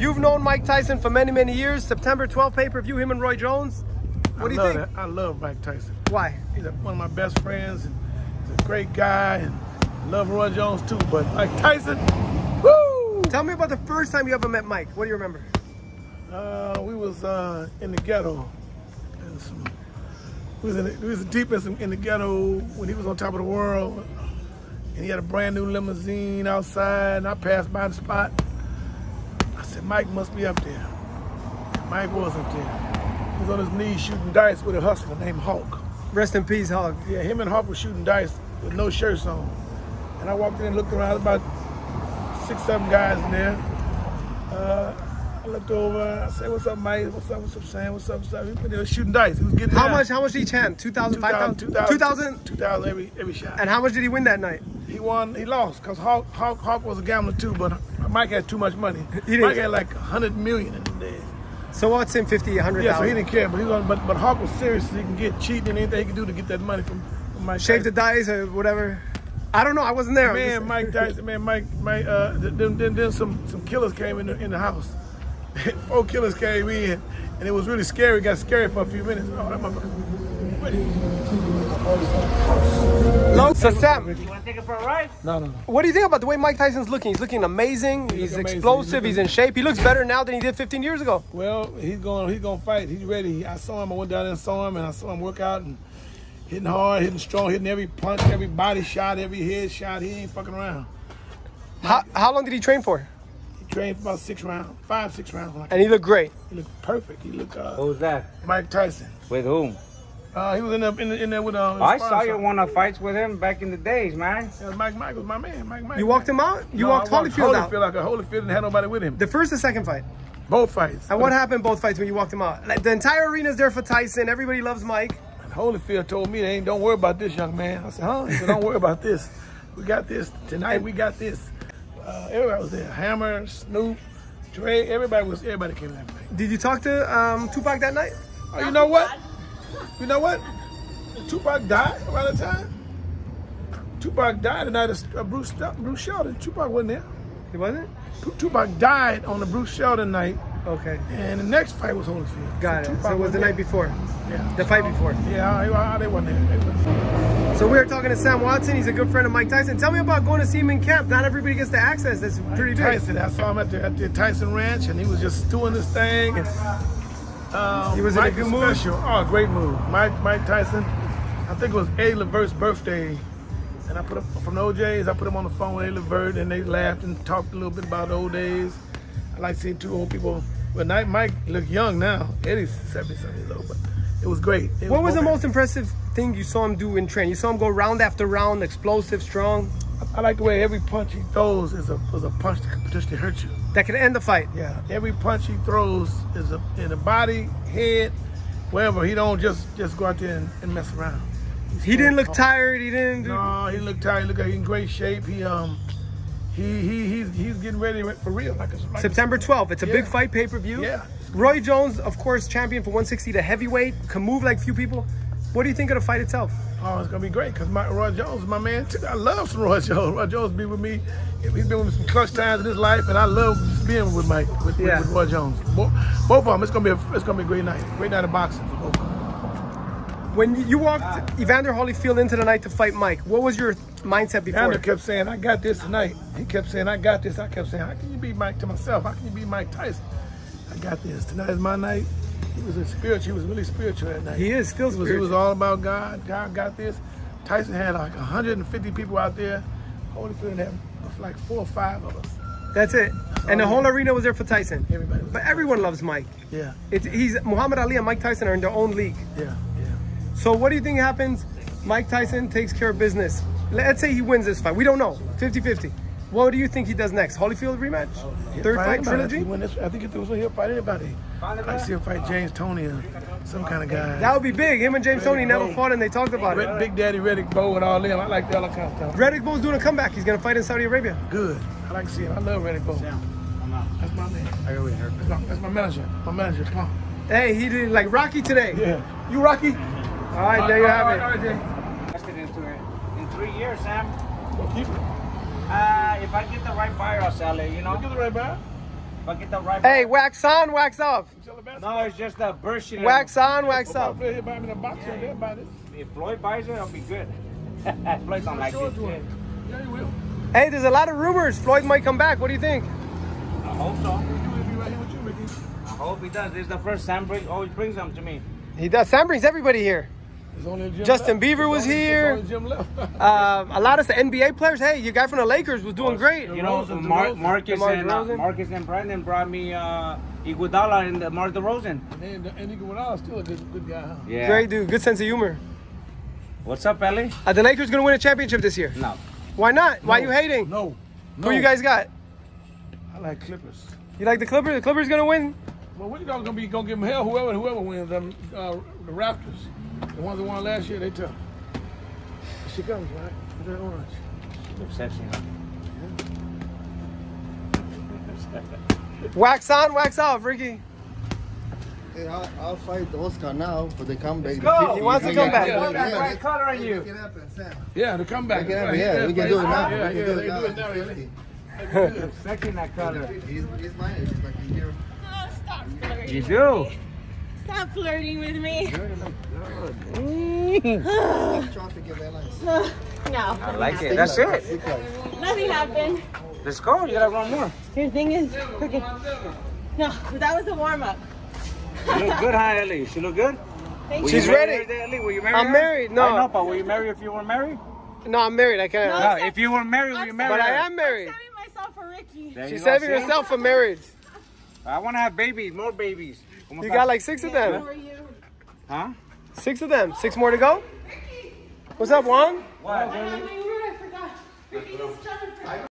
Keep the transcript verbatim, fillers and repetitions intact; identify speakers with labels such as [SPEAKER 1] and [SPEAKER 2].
[SPEAKER 1] You've known Mike Tyson for many, many years. September twelfth pay-per-view, him and Roy Jones. What do you think?
[SPEAKER 2] That. I love Mike Tyson.
[SPEAKER 1] Why?
[SPEAKER 2] He's a, one of my best friends, and he's a great guy, and I love Roy Jones too. But Mike Tyson, woo!
[SPEAKER 1] Tell me about the first time you ever met Mike. What do you remember?
[SPEAKER 2] Uh, we was uh, in the ghetto. And some, we was in the, we was deep in, some, in the ghetto when he was on top of the world, and he had a brand new limousine outside. And I passed by the spot. I said, Mike must be up there. And Mike was up there. He was on his knees shooting dice with a hustler named Hawk.
[SPEAKER 1] Rest in peace, Hawk.
[SPEAKER 2] Yeah, him and Hawk were shooting dice with no shirts on. And I walked in and looked around, about six, seven guys in there. Uh, I looked over, I said, what's up, Mike? What's up, what's up, Sam? What's up, what's up? He was shooting dice. He was getting
[SPEAKER 1] How
[SPEAKER 2] down.
[SPEAKER 1] much, how much each hand? two thousand, five thousand?
[SPEAKER 2] two thousand? two thousand every, every shot.
[SPEAKER 1] And how much did he win that night?
[SPEAKER 2] He won, he lost, because Hawk, Hawk, Hawk was a gambler too, but Mike had too much money.
[SPEAKER 1] He
[SPEAKER 2] Mike had like a hundred million in the days.
[SPEAKER 1] So what's in fifty, a hundred
[SPEAKER 2] Yeah,
[SPEAKER 1] thousand?
[SPEAKER 2] so he didn't care, but he was on, but, but Hawk was serious. He can get cheating and anything he can do to get that money from, from Mike
[SPEAKER 1] Shave
[SPEAKER 2] Tyson.
[SPEAKER 1] the dice or whatever. I don't know, I wasn't there.
[SPEAKER 2] Man, Mike Tyson, man, Mike, Mike, uh, then, then, then some, some killers came in the, in the house. Four killers came in, and it was really scary. It got scary for a few minutes. Oh, that motherfucker.
[SPEAKER 1] So Sam,
[SPEAKER 3] You want to take it for a ride?
[SPEAKER 2] No, no, no.
[SPEAKER 1] what do you think about the way Mike Tyson's looking? He's looking amazing.
[SPEAKER 2] He
[SPEAKER 1] He's
[SPEAKER 2] look amazing.
[SPEAKER 1] explosive.
[SPEAKER 2] He's
[SPEAKER 1] He's in shape. He looks better now than he did fifteen years ago.
[SPEAKER 2] Well, he's going. He's going to fight. He's ready. I saw him. I went down there and saw him, and I saw him work out and hitting hard, hitting strong, hitting every punch, every body shot, every head shot. He ain't fucking around.
[SPEAKER 1] How, how long did he train for?
[SPEAKER 2] He trained for about six rounds, five, six rounds. Like
[SPEAKER 1] And he looked great.
[SPEAKER 2] he looked perfect. He looked. Uh,
[SPEAKER 3] Who's that?
[SPEAKER 2] Mike Tyson.
[SPEAKER 3] With whom?
[SPEAKER 2] Uh, he was in there, in, the, in there with. Uh, his
[SPEAKER 3] I saw
[SPEAKER 2] sponsor.
[SPEAKER 3] you one of fights with him back in the days, man.
[SPEAKER 2] Yeah, Mike, Mike was my man. Mike, Mike.
[SPEAKER 1] You walked him out? You
[SPEAKER 2] No,
[SPEAKER 1] walked
[SPEAKER 2] I walked
[SPEAKER 1] Holyfield out?
[SPEAKER 2] Holyfield like a Holyfield didn't have nobody with him.
[SPEAKER 1] The first and second fight.
[SPEAKER 2] Both fights.
[SPEAKER 1] And what happened both fights when you walked him out? Like, the entire arena's there for Tyson. Everybody loves Mike.
[SPEAKER 2] And Holyfield told me, "Hey, don't worry about this, young man." I said, "Huh?" He said, "Don't worry about this. We got this tonight. We got this." Uh, everybody was there. Hammer, Snoop, Dre. Everybody was. Everybody came that night.
[SPEAKER 1] Did you talk to um, Tupac that night?
[SPEAKER 2] Oh, you know what? You know what? Tupac died around the time. Tupac died the night of uh, Bruce Bruce Sheldon. Tupac wasn't there.
[SPEAKER 1] He wasn't?
[SPEAKER 2] Tupac died on the Bruce Sheldon night,
[SPEAKER 1] Okay.
[SPEAKER 2] and the next fight was Holyfield.
[SPEAKER 1] Got
[SPEAKER 2] so
[SPEAKER 1] it.
[SPEAKER 2] Tupac
[SPEAKER 1] So it was
[SPEAKER 2] wasn't
[SPEAKER 1] the
[SPEAKER 2] there.
[SPEAKER 1] night before.
[SPEAKER 2] Yeah.
[SPEAKER 1] The fight before.
[SPEAKER 2] Yeah, I, I, they weren't there. They weren't there.
[SPEAKER 1] So we were talking to Sam Watson. He's a good friend of Mike Tyson. Tell me about going to see him in camp. Not everybody gets the access. That's pretty big.
[SPEAKER 2] Tyson, I saw him at the, at the Tyson Ranch, and he was just doing this thing. And, um,
[SPEAKER 1] He was in a
[SPEAKER 2] Mike
[SPEAKER 1] good
[SPEAKER 2] is
[SPEAKER 1] mood?
[SPEAKER 2] special. Oh, great mood. Mike Mike Tyson. I think it was Eddie Levert's birthday, and I put him from the O Js. I put him on the phone with Eddie Levert, and they laughed and talked a little bit about the old days. I like seeing two old people. But Mike, Mike look young now. Eddie's seventy-something years old, but it was great. It
[SPEAKER 1] What was the
[SPEAKER 2] both-
[SPEAKER 1] most impressive thing you saw him do in training? You saw him go round after round, explosive, strong.
[SPEAKER 2] I like the way every punch he throws is a is a punch that could potentially hurt you.
[SPEAKER 1] That could end the fight.
[SPEAKER 2] Yeah, every punch he throws is a, in the body, head, wherever. He don't just just go out there and, and mess around. He's
[SPEAKER 1] He didn't look
[SPEAKER 2] hard.
[SPEAKER 1] tired. He didn't do...
[SPEAKER 2] No, he looked tired. He looked like he's in great shape. He um, he he he's he's getting ready for real. Like a, like
[SPEAKER 1] September twelfth. It's a
[SPEAKER 2] Yeah.
[SPEAKER 1] big fight, pay-per-view.
[SPEAKER 2] Yeah.
[SPEAKER 1] Roy Jones, of course, champion for one sixty to heavyweight. Can move like few people. What do you think of the fight itself?
[SPEAKER 2] Oh, it's gonna be great because my Roy Jones is my man too. I love some Roy Jones. Roy Jones be with me. He's been with me some clutch times in his life, and I love being with Mike with,
[SPEAKER 1] Yeah.
[SPEAKER 2] with, with Roy Jones. Both, both of them. It's gonna be a, it's gonna be a great night. Great night of boxing for both of them.
[SPEAKER 1] When you walked Evander Holyfield into the night to fight Mike, what was your mindset before?
[SPEAKER 2] Evander kept saying, "I got this tonight." He kept saying, "I got this." I kept saying, "How can you beat Mike?" To myself, "How can you beat Mike Tyson?" I got this. Tonight is my night. He was a spiritual. He was really spiritual that night.
[SPEAKER 1] He is still
[SPEAKER 2] He was,
[SPEAKER 1] spiritual.
[SPEAKER 2] it was all about God. God got this. Tyson had like one hundred fifty people out there. Holyfield had like four or five of us.
[SPEAKER 1] That's it. And the whole arena was there for Tyson.
[SPEAKER 2] Everybody was
[SPEAKER 1] But everyone loves Mike.
[SPEAKER 2] Yeah,
[SPEAKER 1] It's, he's Muhammad Ali and Mike Tyson are in their own league.
[SPEAKER 2] yeah, yeah.
[SPEAKER 1] So what do you think happens? Mike Tyson takes care of business. Let's say he wins this fight. We don't know. fifty fifty. What do you think he does next? Holyfield rematch?
[SPEAKER 2] He'll
[SPEAKER 1] Third fight
[SPEAKER 2] anybody.
[SPEAKER 1] trilogy?
[SPEAKER 2] He win this, I think if it was he'll fight anybody. I'd like to see him fight James Toney or some kind of guy.
[SPEAKER 1] That would be big. Him and James Toney never
[SPEAKER 2] Bowe.
[SPEAKER 1] fought and they talked about
[SPEAKER 2] Red,
[SPEAKER 1] it.
[SPEAKER 2] Big Daddy Reddick Bowe and all them. I like that all that kind of stuff.
[SPEAKER 1] Reddick Bowe's doing a comeback. He's going to fight in Saudi Arabia.
[SPEAKER 2] Good. I like to see him. I love Reddick Bowe. That's my man.
[SPEAKER 3] I go with her.
[SPEAKER 2] That's my, that's my manager. My manager, Paul.
[SPEAKER 1] Hey, he did like Rocky today.
[SPEAKER 2] Yeah. You Rocky?
[SPEAKER 1] All right, there you have
[SPEAKER 2] All
[SPEAKER 1] it.
[SPEAKER 2] right, all right, Jay.
[SPEAKER 3] Invested into it in three years, Sam.
[SPEAKER 2] Well, keep it.
[SPEAKER 3] Uh, if I get the right buyer, I'll sell it. You know.
[SPEAKER 2] Get the right back.
[SPEAKER 3] Fuck it up right
[SPEAKER 1] Hey,
[SPEAKER 3] back.
[SPEAKER 1] wax on, wax off.
[SPEAKER 3] No, it's just a bursting.
[SPEAKER 1] Wax on, wax off.
[SPEAKER 2] If
[SPEAKER 3] Floyd buys it, it'll be good. Floyd don't like it.
[SPEAKER 2] Yeah, you will.
[SPEAKER 1] Hey, there's a lot of rumors. Floyd might come back. What do you think?
[SPEAKER 3] I hope so.
[SPEAKER 2] He'll be right here with you, Ricky.
[SPEAKER 3] I hope he does. This is the first Sam brings, always brings them to me.
[SPEAKER 1] He does. Sam brings everybody here.
[SPEAKER 2] There's only a gym
[SPEAKER 1] Justin
[SPEAKER 2] left.
[SPEAKER 1] Bieber
[SPEAKER 2] There's
[SPEAKER 1] was
[SPEAKER 2] only-
[SPEAKER 1] here.
[SPEAKER 2] there's only a gym left.
[SPEAKER 1] Um, a lot of the N B A players. Hey, your guy from the Lakers was doing great.
[SPEAKER 3] You know,
[SPEAKER 2] DeRozan,
[SPEAKER 3] Mar
[SPEAKER 2] DeRozan.
[SPEAKER 3] Marcus,
[SPEAKER 1] DeMar
[SPEAKER 3] and, uh,
[SPEAKER 1] DeRozan.
[SPEAKER 3] Marcus and Brandon brought me uh, Iguodala and uh, Mar DeRozan.
[SPEAKER 2] And then and Iguodala is still a good, good guy, huh?
[SPEAKER 3] Yeah.
[SPEAKER 1] Great dude. Good sense of humor.
[SPEAKER 3] What's up, Ellie?
[SPEAKER 1] Are the Lakers going to win a championship this year?
[SPEAKER 3] No.
[SPEAKER 1] Why not? Why
[SPEAKER 2] No.
[SPEAKER 1] you hating?
[SPEAKER 2] No. no.
[SPEAKER 1] Who you guys got?
[SPEAKER 2] I like Clippers.
[SPEAKER 1] You like the Clippers? The Clippers going to win?
[SPEAKER 2] Well, what you guys gonna be gonna give them hell? Whoever whoever wins them, uh, the Raptors, the ones that won last year, they tough. She comes right. They're orange.
[SPEAKER 3] Looks sexy, huh?
[SPEAKER 1] Wax on, wax off, Ricky.
[SPEAKER 4] Hey, I'll, I'll fight Oscar now for the comeback.
[SPEAKER 3] Let's go.
[SPEAKER 4] The fifty.
[SPEAKER 1] He wants to
[SPEAKER 4] We
[SPEAKER 1] come
[SPEAKER 4] can-
[SPEAKER 1] back.
[SPEAKER 4] yeah,
[SPEAKER 3] Look
[SPEAKER 4] yeah,
[SPEAKER 3] at
[SPEAKER 4] yeah,
[SPEAKER 3] bright color on you.
[SPEAKER 4] Make it happen, Sam.
[SPEAKER 2] Yeah, the comeback.
[SPEAKER 4] Make it happen,
[SPEAKER 2] Right,
[SPEAKER 4] yeah, we can do it now.
[SPEAKER 2] Yeah,
[SPEAKER 4] We
[SPEAKER 2] yeah,
[SPEAKER 4] can do
[SPEAKER 2] they
[SPEAKER 4] it now.
[SPEAKER 2] do it now.
[SPEAKER 4] We can
[SPEAKER 2] really.
[SPEAKER 4] do it.
[SPEAKER 3] Sexy in that color.
[SPEAKER 4] He's, he's mine. It's like a year.
[SPEAKER 5] Oh, stop flirting.
[SPEAKER 3] You
[SPEAKER 5] with
[SPEAKER 3] do.
[SPEAKER 5] me. Stop flirting with me.
[SPEAKER 4] Traffic is very nice.
[SPEAKER 5] No.
[SPEAKER 3] I like it. That's it.
[SPEAKER 4] Six guys.
[SPEAKER 5] Nothing happened.
[SPEAKER 3] Let's go. You gotta run more.
[SPEAKER 5] Your thing is freaking. No, but that was a warm up.
[SPEAKER 3] You look good, huh, Ellie? She look good?
[SPEAKER 5] Thank
[SPEAKER 3] Will
[SPEAKER 5] you.
[SPEAKER 1] She's
[SPEAKER 3] you marry
[SPEAKER 1] ready.
[SPEAKER 3] her today, Ellie? Will you marry
[SPEAKER 1] I'm
[SPEAKER 3] her?
[SPEAKER 1] married, no.
[SPEAKER 3] I know, but will you marry if you were married?
[SPEAKER 1] No, I'm married. I can't.
[SPEAKER 5] No.
[SPEAKER 3] No, if you were married, will you marry
[SPEAKER 1] But
[SPEAKER 3] her?
[SPEAKER 1] I am married.
[SPEAKER 5] I'm saving myself for Ricky.
[SPEAKER 3] There you
[SPEAKER 1] She's
[SPEAKER 3] go,
[SPEAKER 1] saving
[SPEAKER 3] see?
[SPEAKER 1] herself for marriage.
[SPEAKER 3] I want to have babies, more babies.
[SPEAKER 1] You got like six of
[SPEAKER 5] How
[SPEAKER 1] them.
[SPEAKER 5] are you?
[SPEAKER 3] Huh?
[SPEAKER 1] Six of them. Six more to go? What's up, Juan?
[SPEAKER 3] What?
[SPEAKER 5] I got my Uber, I forgot. Ricky just jumped.